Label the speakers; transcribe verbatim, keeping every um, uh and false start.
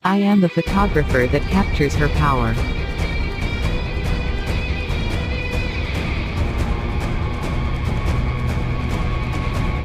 Speaker 1: I am the photographer that captures her power.